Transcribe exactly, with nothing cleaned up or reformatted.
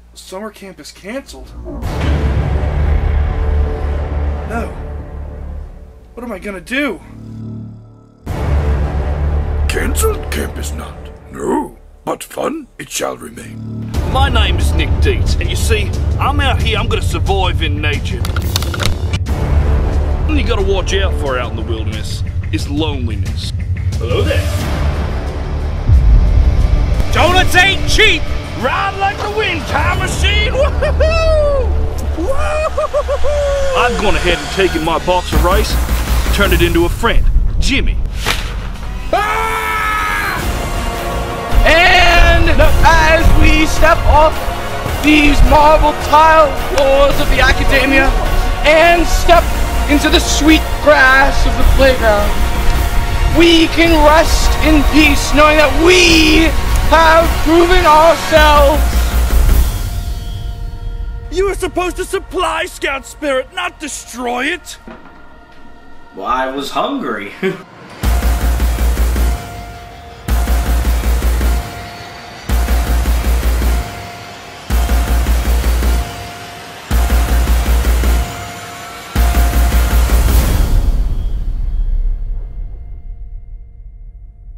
Summer camp is canceled. No. What am I gonna do? Cancelled camp is not. No. But fun it shall remain. My name is Nick Dietz, and you see, I'm out here, I'm gonna survive in nature. What you gotta watch out for out in the wilderness is loneliness. Hello there. Donuts ain't cheap! Ride like the wind time machine! Woo-hoo-hoo! Woo-hoo-hoo-hoo! I've gone ahead and taken my box of rice, turned it into a friend, Jimmy. Ah! And as we step off these marble tile floors of the academia and step into the sweet grass of the playground, we can rest in peace knowing that we have proven ourselves. You were supposed to supply Scout Spirit, not destroy it. Well, I was hungry.